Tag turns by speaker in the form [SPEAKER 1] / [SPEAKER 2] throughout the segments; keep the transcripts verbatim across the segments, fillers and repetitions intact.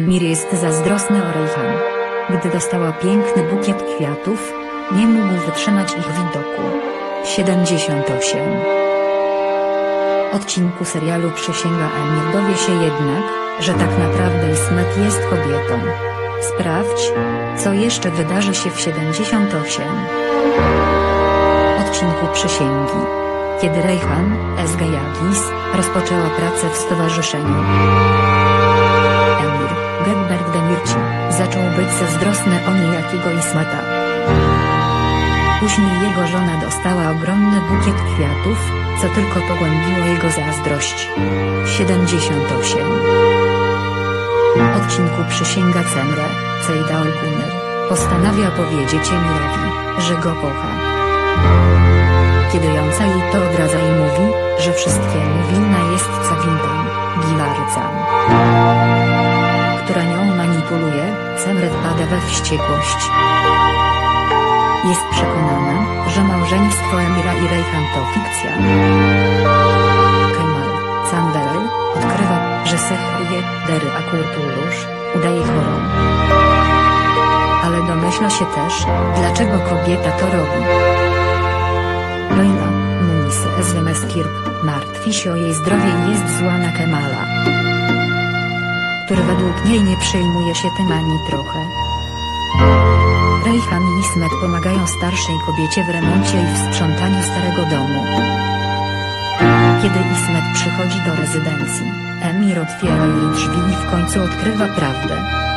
[SPEAKER 1] Emir jest zazdrosny o Rejhan. Gdy dostała piękny bukiet kwiatów, nie mógł wytrzymać ich widoku. siedemdziesiąt osiem. Odcinku serialu Przysięga Emir dowie się jednak, że tak naprawdę Ismet jest kobietą. Sprawdź, co jeszcze wydarzy się w siedemdziesiąt osiem. Odcinku Przysięgi. Kiedy Rejhan Esgayagis rozpoczęła pracę w stowarzyszeniu, Emir Gebberk Demirci zaczął być zazdrosny o niejakiego Ismeta. Później jego żona dostała ogromny bukiet kwiatów, co tylko pogłębiło jego zazdrość. siedemdziesiąt osiem. Odcinku Przysięga Cemre, Ceyda Olguner postanawia powiedzieć Emirowi, że go kocha. Kiedy jąca jej to odradza i mówi, że wszystkiemu winna jest Cawindan, Gilarcan, która nią manipuluje, Cemre wpada we wściekłość. Jest przekonana, że małżeństwo Emira i Rejhan to fikcja. Kemal Sandelel odkrywa, że Sehriye Dery Akurtulusz udaje chorą. Ale domyśla się też, dlaczego kobieta to robi. Leila Munise Ezlemeskirp martwi się o jej zdrowie i jest zła na Kemala, który według niej nie przejmuje się tym ani trochę. Rejhan i Ismet pomagają starszej kobiecie w remoncie i w sprzątaniu starego domu. Kiedy Ismet przychodzi do rezydencji, Emir otwiera jej drzwi i w końcu odkrywa prawdę.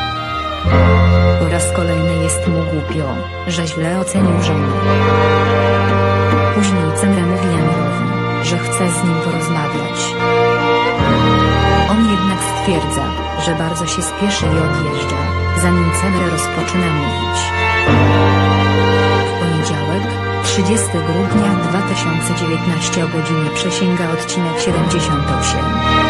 [SPEAKER 1] Po raz kolejny jest mu głupio, że źle ocenił żonę. Później Cemre mówi Emirowi, że chce z nim porozmawiać. On jednak stwierdza, że bardzo się spieszy i odjeżdża, zanim Cemre rozpoczyna mówić. W poniedziałek, trzydziestego grudnia dwa tysiące dziewiętnastego o godzinie Przysięga odcinek siedemdziesiąt osiem.